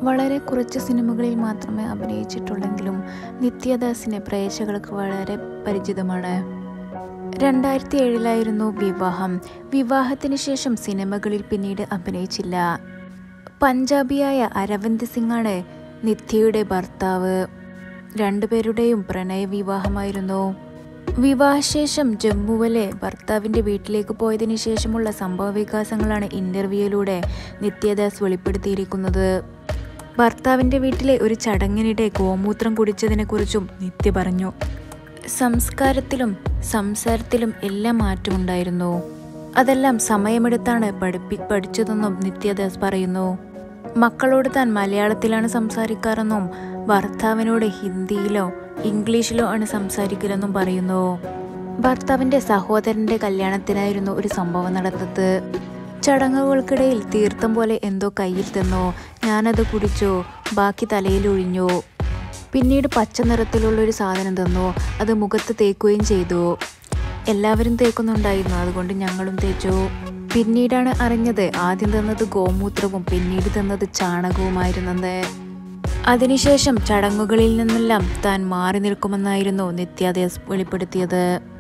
വളരെ കുറച്ച് സിനിമകളിൽ മാത്രമേ അഭിനയിച്ചിട്ടുള്ളെങ്കിലും നിത്യദാസിനെ പ്രേക്ഷകർക്ക് വളരെ പരിചിതമാണ്. 2007 വിവാഹം. വിവാഹത്തിന് ശേഷം സിനിമകളിൽ പിന്നീട് അഭിനയിച്ചില്ല. പഞ്ചാബിയായ അരവിന്ദ് സിംഗാണ് നിത്യയുടെ ഭർത്താവ്. രണ്ടുപേരുടെയും പ്രണയ വിവാഹമായിരുന്നു. വിവാഹശേഷം ജമ്മുവിലെ ഭർത്താവിൻ്റെ വീട്ടിലേക്ക് പോയതിനു ശേഷമുള്ള സംഭവവികാസങ്ങളാണ് ഇന്റർവ്യൂയിലൂടെ നിത്യദാസ് വെളിപ്പെടുത്തിയിരിക്കുന്നത്. ഭർത്താവിൻ്റെ വീട്ടിലെ ഒരു ചടങ്ങിനിടെ ഗോമൂത്രം കുടിച്ചതിനെക്കുറിച്ചും നിത്യ പറഞ്ഞു. സംസ്കാരത്തിലും സംസാരത്തിലും എല്ലാം മാറ്റമുണ്ടായിരുന്നു. അതെല്ലാം സമയമെടുത്താണ് പഠിച്ചതെന്നും നിത്യദാസ് പറയുന്നു. മക്കളോട് താൻ മലയാളത്തിലാണ് സംസാരിക്കാറെന്നും ഭർത്താവിനോട് ഹിന്ദിയിലോ ഇംഗ്ലീഷിലോ ആണ് സംസാരിക്കലെന്നും പറയുന്നു. ഭർത്താവിൻ്റെ സഹോദരൻ്റെ കല്യാണത്തിനായിരുന്നു ഒരു സംഭവം നടന്നത്. ചടങ്ങുകൾക്കിടയിൽ തീർത്ഥം പോലെ എന്തോ കയ്യിൽ തന്നു. ഞാനത് കുടിച്ചു. ബാക്കി തലയിൽ ഒഴിഞ്ഞു. പിന്നീട് പച്ച നിറത്തിലുള്ളൊരു സാധനം തന്നു. അത് മുഖത്ത് തേക്കുകയും ചെയ്തു. എല്ലാവരും തേക്കുന്നുണ്ടായിരുന്നു, അതുകൊണ്ട് ഞങ്ങളും തേച്ചു. പിന്നീടാണ് അറിഞ്ഞത് ആദ്യം തന്നത് ഗോമൂത്രവും പിന്നീട് തന്നത് ചാണകവുമായിരുന്നത്. അതിനുശേഷം ചടങ്ങുകളിൽ നിന്നെല്ലാം താൻ മാറി നിൽക്കുമെന്നായിരുന്നു നിത്യദാസ് വെളിപ്പെടുത്തിയത്.